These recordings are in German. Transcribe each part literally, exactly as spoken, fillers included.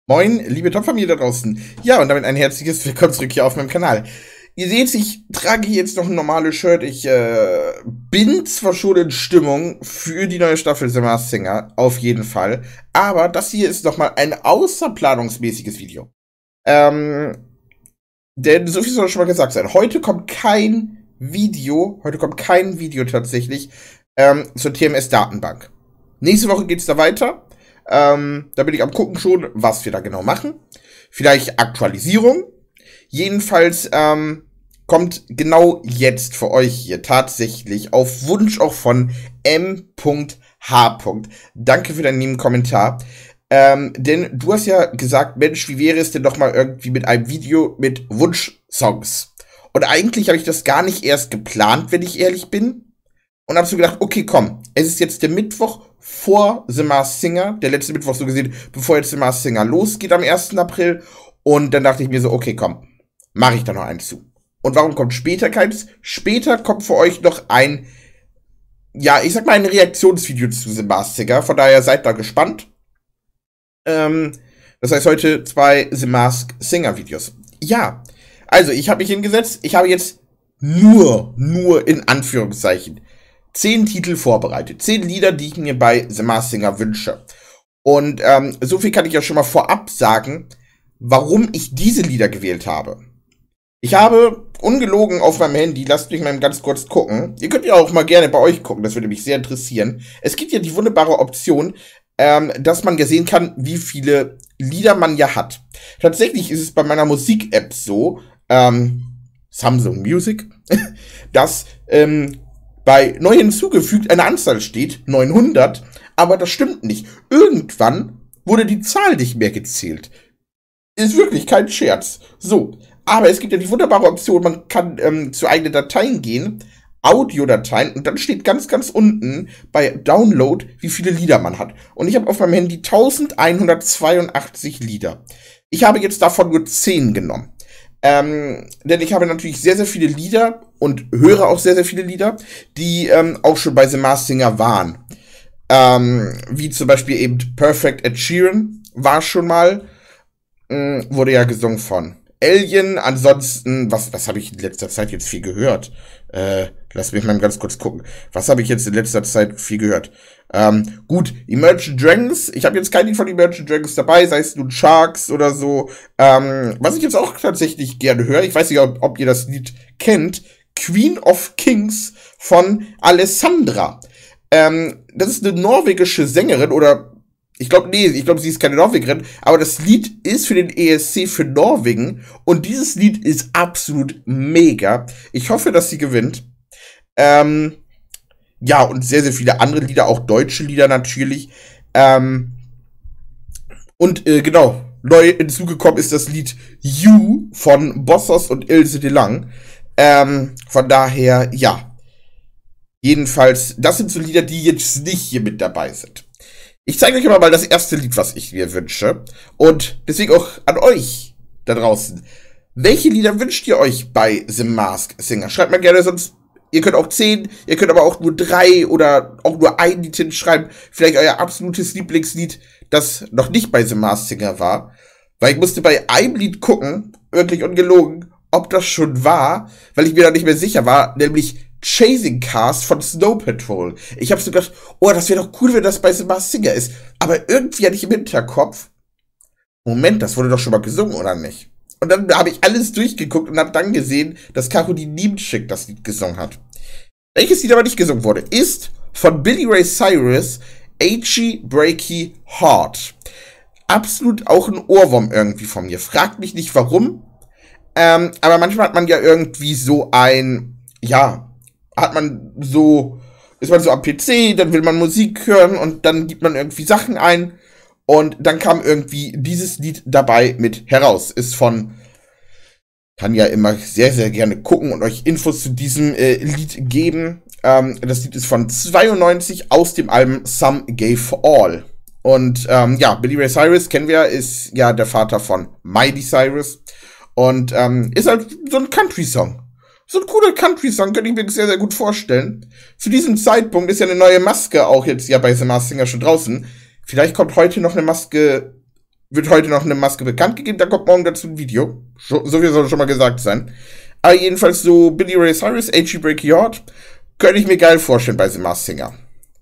Moin, liebe Top-Familie da draußen. Ja, und damit ein herzliches Willkommen zurück hier auf meinem Kanal. Ihr seht, ich trage hier jetzt noch ein normales Shirt. Ich äh, bin zwar schon in Stimmung für die neue Staffel The Masked Singer, auf jeden Fall. Aber das hier ist noch mal ein außerplanungsmäßiges Video. Ähm, denn so viel soll schon mal gesagt sein. Heute kommt kein Video, heute kommt kein Video tatsächlich ähm, zur T M S-Datenbank. Nächste Woche geht's da weiter. Ähm, da bin ich am gucken schon, was wir da genau machen. Vielleicht Aktualisierung. Jedenfalls ähm, kommt genau jetzt für euch hier tatsächlich auf Wunsch auch von M H. Danke für deinen lieben Kommentar. Ähm, denn du hast ja gesagt, Mensch, wie wäre es denn doch mal irgendwie mit einem Video mit Wunschsongs? Und eigentlich habe ich das gar nicht erst geplant, wenn ich ehrlich bin. Und habe so gedacht, okay, komm, es ist jetzt der Mittwoch vor The Masked Singer, der letzte Mittwoch so gesehen, bevor jetzt The Masked Singer losgeht am ersten April. Und dann dachte ich mir so, okay, komm, mache ich da noch eins zu. Und warum kommt später keins? Später kommt für euch noch ein, ja, ich sag mal ein Reaktionsvideo zu The Masked Singer. Von daher seid da gespannt. Ähm, das heißt heute zwei The Masked Singer Videos. Ja, also ich habe mich hingesetzt. Ich habe jetzt nur, nur in Anführungszeichen zehn Titel vorbereitet. Zehn Lieder, die ich mir bei The Masked Singer wünsche. Und ähm, so viel kann ich ja schon mal vorab sagen, warum ich diese Lieder gewählt habe. Ich habe ungelogen auf meinem Handy, lasst mich mal ganz kurz gucken. Ihr könnt ja auch mal gerne bei euch gucken, das würde mich sehr interessieren. Es gibt ja die wunderbare Option, ähm, dass man ja sehen kann, wie viele Lieder man ja hat. Tatsächlich ist es bei meiner Musik-App so, ähm, Samsung Music, dass ähm, bei neu hinzugefügt eine Anzahl steht, neunhundert, aber das stimmt nicht. Irgendwann wurde die Zahl nicht mehr gezählt. Ist wirklich kein Scherz. So, aber es gibt ja die wunderbare Option, man kann ähm, zu eigenen Dateien gehen, Audiodateien, und dann steht ganz, ganz unten bei Download, wie viele Lieder man hat. Und ich habe auf meinem Handy elfhundertzweiundachtzig Lieder. Ich habe jetzt davon nur zehn genommen. Ähm, denn ich habe natürlich sehr, sehr viele Lieder und höre auch sehr, sehr viele Lieder, die ähm, auch schon bei The Masked Singer waren. Ähm, wie zum Beispiel eben Perfect Ed Sheeran war schon mal, mh, wurde ja gesungen von Alien. Ansonsten, was, was habe ich in letzter Zeit jetzt viel gehört? Äh, lass mich mal ganz kurz gucken. Was habe ich jetzt in letzter Zeit viel gehört? Ähm, gut, Imagine Dragons. Ich habe jetzt kein Lied von Imagine Dragons dabei, sei es nun Sharks oder so. Ähm, was ich jetzt auch tatsächlich gerne höre, ich weiß nicht, ob, ob ihr das Lied kennt, Queen of Kings von Alessandra. Ähm, das ist eine norwegische Sängerin oder ich glaube, nee, ich glaube, sie ist keine Norwegerin, aber das Lied ist für den E S C für Norwegen und dieses Lied ist absolut mega. Ich hoffe, dass sie gewinnt. Ähm, ja, und sehr, sehr viele andere Lieder, auch deutsche Lieder natürlich. Ähm, und äh, genau, neu hinzugekommen ist das Lied You von Bossos und Ilse de Lang. Ähm, von daher, ja. Jedenfalls, das sind so Lieder, die jetzt nicht hier mit dabei sind. Ich zeige euch aber mal das erste Lied, was ich mir wünsche. Und deswegen auch an euch da draußen. Welche Lieder wünscht ihr euch bei The Masked Singer? Schreibt mal gerne, sonst, ihr könnt auch zehn, ihr könnt aber auch nur drei oder auch nur ein Lied hinschreiben. Vielleicht euer absolutes Lieblingslied, das noch nicht bei The Masked Singer war. Weil ich musste bei einem Lied gucken, wirklich ungelogen, ob das schon war, weil ich mir da nicht mehr sicher war, nämlich Chasing Cars von Snow Patrol. Ich habe so gedacht, oh, das wäre doch cool, wenn das bei The Masked Singer ist. Aber irgendwie hatte ich im Hinterkopf, Moment, das wurde doch schon mal gesungen, oder nicht? Und dann habe ich alles durchgeguckt und habe dann gesehen, dass Caroline Niemczyk das Lied gesungen hat. Welches Lied aber nicht gesungen wurde, ist von Billy Ray Cyrus, Achy Breaky Heart. Absolut auch ein Ohrwurm irgendwie von mir. Fragt mich nicht warum. Ähm, aber manchmal hat man ja irgendwie so ein, ja, hat man so, ist man so am P C, dann will man Musik hören und dann gibt man irgendwie Sachen ein und dann kam irgendwie dieses Lied dabei mit heraus. Ist von, kann ja immer sehr, sehr gerne gucken und euch Infos zu diesem äh, Lied geben. Ähm, das Lied ist von zweiundneunzig aus dem Album Some Gave All. Und ähm, ja, Billy Ray Cyrus kennen wir, ist ja der Vater von Miley Cyrus und ähm, ist halt so ein Country-Song. So ein cooler Country-Song, könnte ich mir sehr, sehr gut vorstellen. Zu diesem Zeitpunkt ist ja eine neue Maske auch jetzt ja bei The Masked Singer schon draußen. Vielleicht kommt heute noch eine Maske wird heute noch eine Maske bekannt gegeben, da kommt morgen dazu ein Video. So viel soll schon mal gesagt sein. Aber jedenfalls so Billy Ray Cyrus, H G Break Your Heart, könnte ich mir geil vorstellen bei The Masked Singer.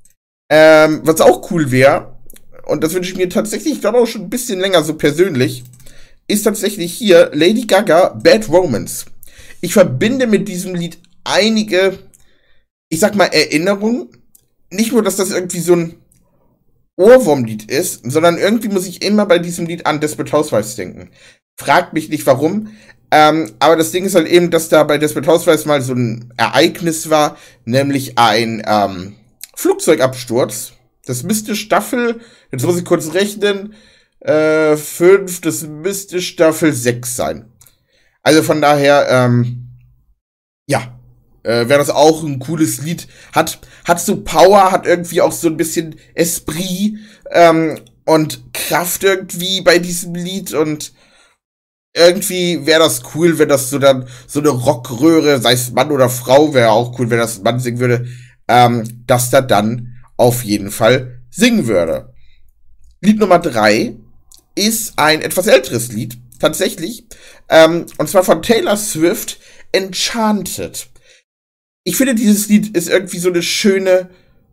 Ähm, was auch cool wäre, und das wünsche ich mir tatsächlich, ich glaube auch schon ein bisschen länger so persönlich, ist tatsächlich hier Lady Gaga, Bad Romance. Ich verbinde mit diesem Lied einige, ich sag mal, Erinnerungen. Nicht nur, dass das irgendwie so ein Ohrwurmlied ist, sondern irgendwie muss ich immer bei diesem Lied an Desperate Housewives denken. Fragt mich nicht warum, ähm, aber das Ding ist halt eben, dass da bei Desperate Housewives mal so ein Ereignis war, nämlich ein ähm, Flugzeugabsturz. Das müsste Staffel, jetzt muss ich kurz rechnen, äh, fünf, das müsste Staffel sechs sein. Also von daher, ähm, ja, äh, wäre das auch ein cooles Lied. Hat, hat so Power, hat irgendwie auch so ein bisschen Esprit ähm, und Kraft irgendwie bei diesem Lied und irgendwie wäre das cool, wenn das so dann so eine Rockröhre, sei es Mann oder Frau, wäre auch cool, wenn das ein Mann singen würde, ähm, dass da dann auf jeden Fall singen würde. Lied Nummer drei ist ein etwas älteres Lied, tatsächlich, ähm, und zwar von Taylor Swift, Enchanted. Ich finde, dieses Lied ist irgendwie so eine schöne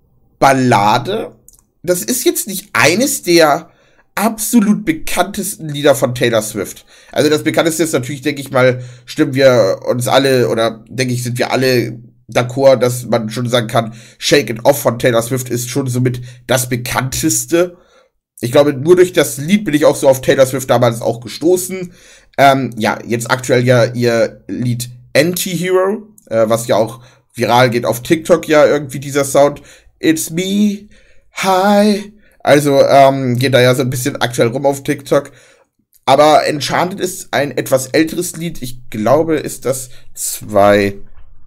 Ballade. Das ist jetzt nicht eines der absolut bekanntesten Lieder von Taylor Swift. Also das bekannteste ist natürlich, denke ich mal, stimmen wir uns alle, oder denke ich, sind wir alle d'accord, dass man schon sagen kann, Shake It Off von Taylor Swift ist schon somit das bekannteste. Ich glaube, nur durch das Lied bin ich auch so auf Taylor Swift damals auch gestoßen. Ähm, ja, jetzt aktuell ja ihr Lied Anti-Hero, äh, was ja auch viral geht auf TikTok, ja, irgendwie dieser Sound. It's me, hi. Also, ähm, geht da ja so ein bisschen aktuell rum auf TikTok. Aber Enchanted ist ein etwas älteres Lied. Ich glaube, ist das zwei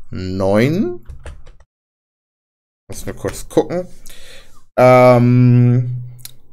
neun. Muss nur kurz gucken. Ähm,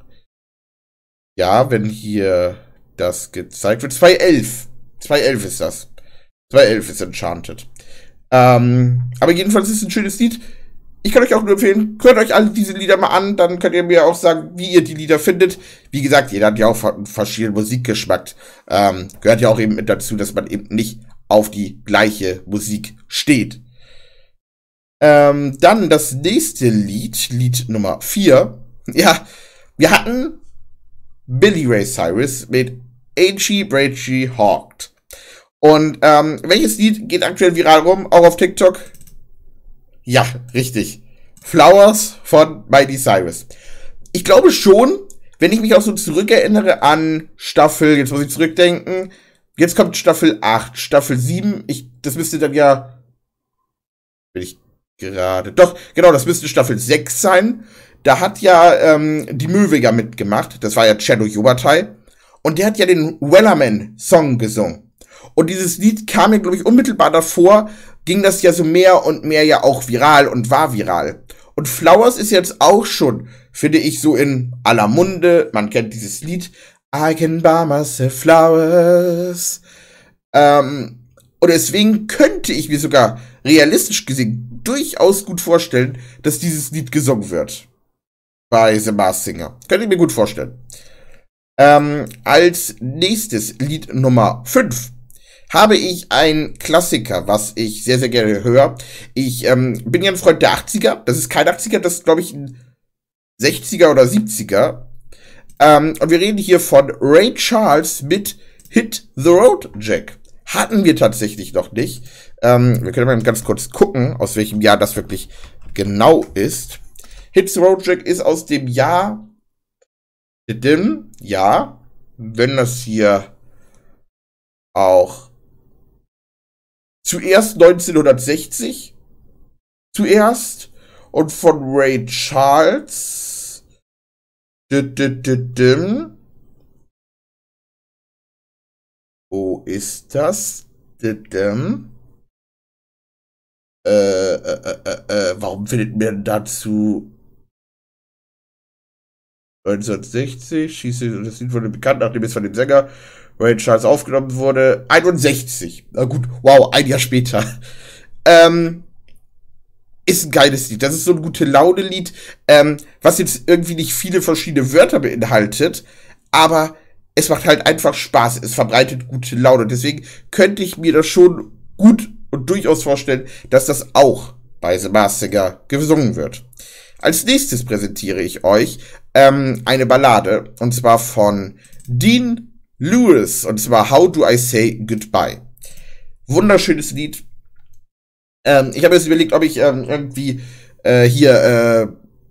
ja, wenn hier das gezeigt wird. zwei elf. zwei elf ist das. zwei elf ist Enchanted. Ähm, aber jedenfalls ist es ein schönes Lied. Ich kann euch auch nur empfehlen, hört euch alle diese Lieder mal an, dann könnt ihr mir auch sagen, wie ihr die Lieder findet. Wie gesagt, jeder hat ja auch einen verschiedenen Musikgeschmack. Ähm, gehört ja auch eben mit dazu, dass man eben nicht auf die gleiche Musik steht. Ähm, dann das nächste Lied, Lied Nummer vier. Ja, wir hatten Billy Ray Cyrus mit Achy Breachy Hawked. Und ähm, welches Lied geht aktuell viral rum, auch auf TikTok? Ja, richtig. Flowers von Miley Cyrus. Ich glaube schon, wenn ich mich auch so zurückerinnere an Staffel, jetzt muss ich zurückdenken, jetzt kommt Staffel acht, Staffel sieben, ich, das müsste dann ja, bin ich gerade, doch, genau, das müsste Staffel sechs sein. Da hat ja ähm, die Möwe ja mitgemacht, das war ja Cello Jobatai, und der hat ja den Wellerman-Song gesungen. Und dieses Lied kam mir, glaube ich, unmittelbar davor, ging das ja so mehr und mehr ja auch viral und war viral. Und Flowers ist jetzt auch schon, finde ich, so in aller Munde. Man kennt dieses Lied. I can buy myself flowers. Ähm, und deswegen könnte ich mir sogar realistisch gesehen durchaus gut vorstellen, dass dieses Lied gesungen wird. Bei The Masked Singer. Könnte ich mir gut vorstellen. Ähm, als nächstes Lied Nummer fünf. Habe ich ein Klassiker, was ich sehr, sehr gerne höre. Ich ähm, bin ja ein Freund der achtziger. Das ist kein achtziger, das ist, glaube ich, ein sechziger oder siebziger. Ähm, und wir reden hier von Ray Charles mit Hit the Road Jack. Hatten wir tatsächlich noch nicht. Ähm, wir können mal ganz kurz gucken, aus welchem Jahr das wirklich genau ist. Hit the Road Jack ist aus dem Jahr... Ja, wenn das hier auch... Zuerst neunzehnhundertsechzig. Zuerst. Und von Ray Charles. Wo ist das? Äh, äh, äh, äh, warum findet man dazu neunzehnhundertsechzig? Schieße, das Lied wurde bekannt, nachdem es von dem Sänger Ray Charles aufgenommen wurde. einundsechzig. Na gut, wow, ein Jahr später. Ähm, ist ein geiles Lied. Das ist so ein gute Laune-Lied, ähm, was jetzt irgendwie nicht viele verschiedene Wörter beinhaltet, aber es macht halt einfach Spaß, es verbreitet gute Laune. Deswegen könnte ich mir das schon gut und durchaus vorstellen, dass das auch bei The Masked Singer gesungen wird. Als nächstes präsentiere ich euch ähm, eine Ballade, und zwar von Dean Lewis, und zwar How Do I Say Goodbye. Wunderschönes Lied. Ähm, ich habe jetzt überlegt, ob ich ähm, irgendwie äh, hier äh,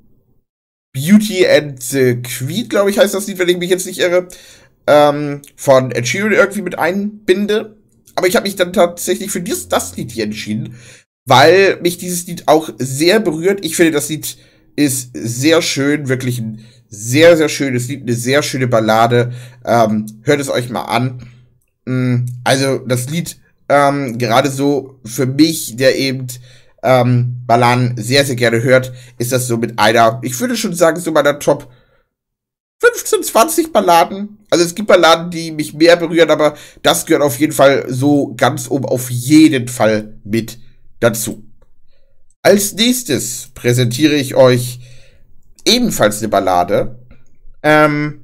Beauty and the Queen, glaube ich, heißt das Lied, wenn ich mich jetzt nicht irre, ähm, von Ed Sheeran irgendwie mit einbinde. Aber ich habe mich dann tatsächlich für dieses, das Lied hier entschieden, weil mich dieses Lied auch sehr berührt. Ich finde, das Lied ist sehr schön, wirklich ein sehr, sehr schönes Lied, eine sehr schöne Ballade. Ähm, hört es euch mal an. Also das Lied, ähm, gerade so für mich, der eben ähm, Balladen sehr, sehr gerne hört, ist das so mit einer, ich würde schon sagen, so meiner Top fünfzehn, zwanzig Balladen. Also es gibt Balladen, die mich mehr berühren, aber das gehört auf jeden Fall so ganz oben auf jeden Fall mit dazu. Als nächstes präsentiere ich euch ebenfalls eine Ballade, ähm,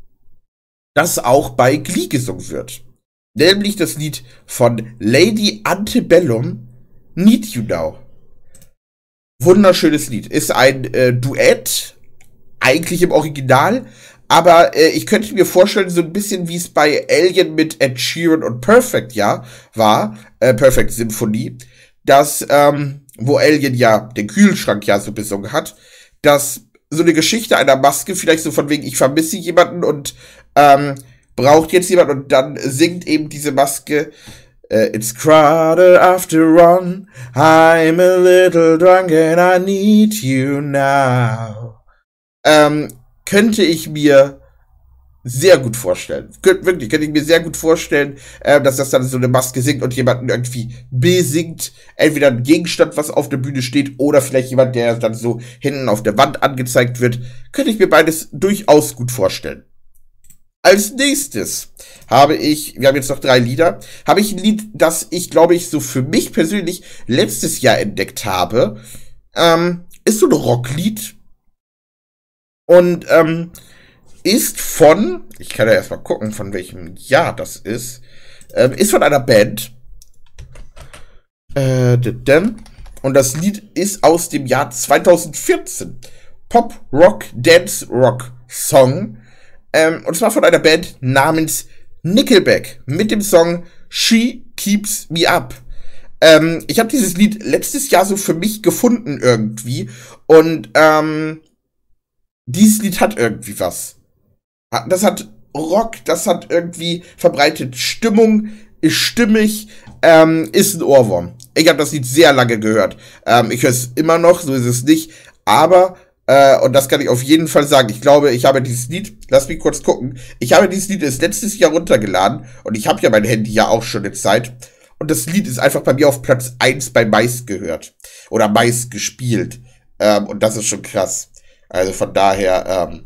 das auch bei Glee gesungen wird. Nämlich das Lied von Lady Antebellum, Need You Now. Wunderschönes Lied. Ist ein äh, Duett, eigentlich im Original, aber äh, ich könnte mir vorstellen, so ein bisschen wie es bei Alien mit Ed Sheeran und Perfect ja war, äh, Perfect Symphony, dass, ähm, wo Alien ja den Kühlschrank ja so besungen hat, dass so eine Geschichte einer Maske, vielleicht so von wegen, ich vermisse jemanden und ähm, braucht jetzt jemand, und dann singt eben diese Maske uh, It's crowded after one, I'm a little drunk and I need you now. Ähm, könnte ich mir sehr gut vorstellen. Könnt, wirklich, könnte ich mir sehr gut vorstellen, äh, dass das dann so eine Maske singt und jemanden irgendwie besingt. Entweder ein Gegenstand, was auf der Bühne steht, oder vielleicht jemand, der dann so hinten auf der Wand angezeigt wird. Könnte ich mir beides durchaus gut vorstellen. Als nächstes habe ich, wir haben jetzt noch drei Lieder, habe ich ein Lied, das ich, glaube ich, so für mich persönlich letztes Jahr entdeckt habe. Ähm, ist so ein Rocklied. Und, ähm, ist von, ich kann ja erstmal gucken, von welchem Jahr das ist, ähm, ist von einer Band. Äh, und das Lied ist aus dem Jahr zweitausendvierzehn. Pop, Rock, Dance, Rock Song. Ähm, und zwar von einer Band namens Nickelback mit dem Song She Keeps Me Up. Ähm, ich habe dieses Lied letztes Jahr so für mich gefunden irgendwie. Und, ähm, dieses Lied hat irgendwie was. Das hat Rock, das hat irgendwie verbreitet Stimmung, ist stimmig, ähm, ist ein Ohrwurm. Ich habe das Lied sehr lange gehört. Ähm, ich höre es immer noch, so ist es nicht. Aber, äh, und das kann ich auf jeden Fall sagen, ich glaube, ich habe dieses Lied, lass mich kurz gucken, ich habe dieses Lied erst letztes Jahr runtergeladen und ich habe ja mein Handy ja auch schon eine Zeit. Und das Lied ist einfach bei mir auf Platz eins bei meist gehört. Oder meist gespielt. Ähm, und das ist schon krass. Also von daher, ähm,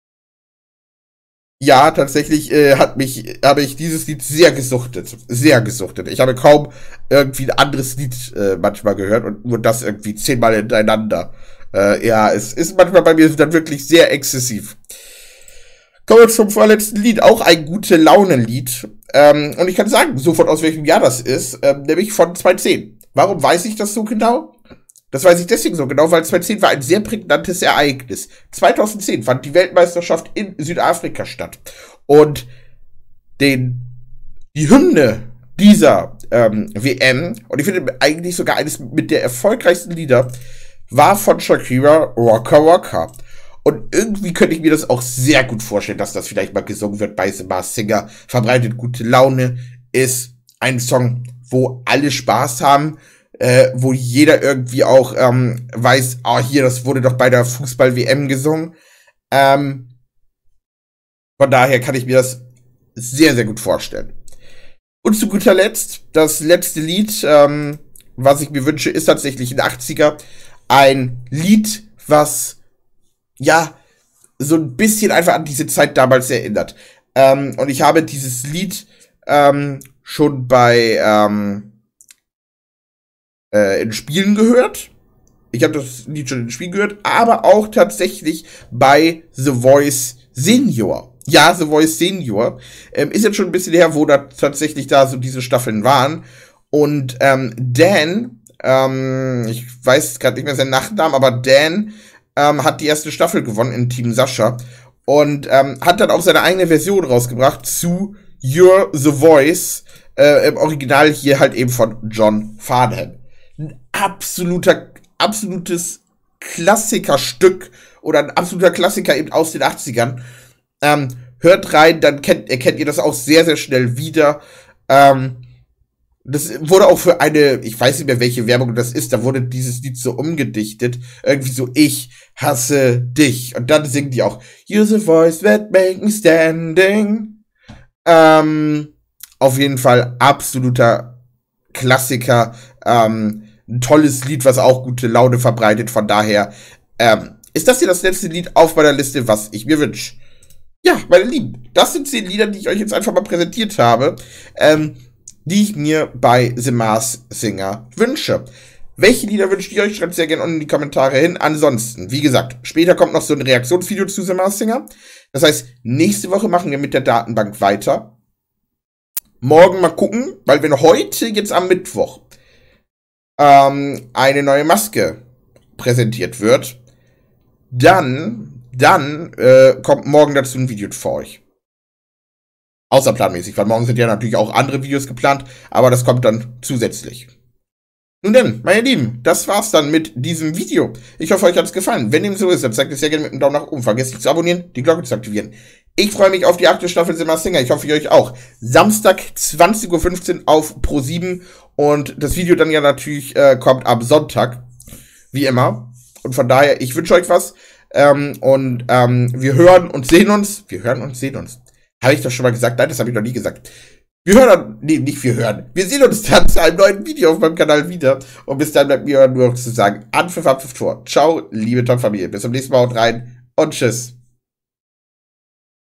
ja, tatsächlich äh, hat mich, habe ich dieses Lied sehr gesuchtet. Sehr gesuchtet. Ich habe kaum irgendwie ein anderes Lied äh, manchmal gehört und nur das irgendwie zehnmal hintereinander. Äh, ja, es ist manchmal bei mir dann wirklich sehr exzessiv. Kommen wir zum vorletzten Lied. Auch ein gute Laune-Lied. Ähm, und ich kann sagen, sofort aus welchem Jahr das ist. Ähm, nämlich von zweitausendzehn. Warum weiß ich das so genau? Das weiß ich deswegen so genau, weil zweitausendzehn war ein sehr prägnantes Ereignis. zweitausendzehn fand die Weltmeisterschaft in Südafrika statt. Und den, die Hymne dieser ähm, W M, und ich finde eigentlich sogar eines mit der erfolgreichsten Lieder, war von Shakira Waka Waka. Und irgendwie könnte ich mir das auch sehr gut vorstellen, dass das vielleicht mal gesungen wird bei The Masked Singer. Verbreitet gute Laune, ist ein Song, wo alle Spaß haben. Äh, wo jeder irgendwie auch ähm, weiß, ah, hier, das wurde doch bei der Fußball-W M gesungen. Ähm, von daher kann ich mir das sehr, sehr gut vorstellen. Und zu guter Letzt, das letzte Lied, ähm, was ich mir wünsche, ist tatsächlich ein achtziger. Ein Lied, was, ja, so ein bisschen einfach an diese Zeit damals erinnert. Ähm, und ich habe dieses Lied ähm, schon bei, ähm, Äh, in Spielen gehört. Ich habe das Lied schon in Spielen gehört, aber auch tatsächlich bei The Voice Senior. ja, The Voice Senior. Ähm, ist jetzt schon ein bisschen her, wo da tatsächlich da so diese Staffeln waren. Und ähm, Dan, ähm, ich weiß gerade nicht mehr seinen Nachnamen, aber Dan ähm, hat die erste Staffel gewonnen in Team Sascha. Und ähm, hat dann auch seine eigene Version rausgebracht zu You're the Voice. Äh, im Original hier halt eben von John Farnham. Ein absoluter, absolutes Klassikerstück oder ein absoluter Klassiker eben aus den achtzigern. Ähm, hört rein, dann kennt, erkennt ihr das auch sehr, sehr schnell wieder. Ähm, das wurde auch für eine, ich weiß nicht mehr, welche Werbung das ist, da wurde dieses Lied so umgedichtet. Irgendwie so, ich hasse dich. Und dann singen die auch, You're the voice that make me standing. Ähm, auf jeden Fall absoluter Klassiker. Ähm, ein tolles Lied, was auch gute Laune verbreitet. Von daher, ähm, ist das hier das letzte Lied auf meiner Liste, was ich mir wünsche. Ja, meine Lieben, das sind zehn Lieder, die ich euch jetzt einfach mal präsentiert habe, ähm, die ich mir bei The Masked Singer wünsche. Welche Lieder wünscht ihr euch? Schreibt sehr gerne unten in die Kommentare hin. Ansonsten, wie gesagt, später kommt noch so ein Reaktionsvideo zu The Masked Singer. Das heißt, nächste Woche machen wir mit der Datenbank weiter. Morgen mal gucken, weil wenn heute, jetzt am Mittwoch, ähm, eine neue Maske präsentiert wird, dann... Dann äh, kommt morgen dazu ein Video für euch. Außerplanmäßig, weil morgen sind ja natürlich auch andere Videos geplant, aber das kommt dann zusätzlich. Nun denn, meine Lieben, das war's dann mit diesem Video. Ich hoffe, euch hat's gefallen. Wenn dem so ist, dann zeigt es sehr gerne mit einem Daumen nach oben. Vergesst nicht zu abonnieren, die Glocke zu aktivieren. Ich freue mich auf die achte Staffel The Masked Singer. Ich hoffe, ihr euch auch. Samstag, zwanzig Uhr fünfzehn auf Pro sieben. Und das Video dann ja natürlich äh, kommt am Sonntag. Wie immer. Und von daher, ich wünsche euch was. Ähm, und ähm, wir hören und sehen uns. Wir hören und sehen uns. Habe ich das schon mal gesagt? Nein, das habe ich noch nie gesagt. Wir hören, nee, nicht wir hören. Wir sehen uns dann zu einem neuen Video auf meinem Kanal wieder. Und bis dann bleibt mir nur noch zu sagen, Anpfiff, Abpfiff, Tor. Ciao, liebe Top-Familie. Bis zum nächsten Mal und rein und tschüss.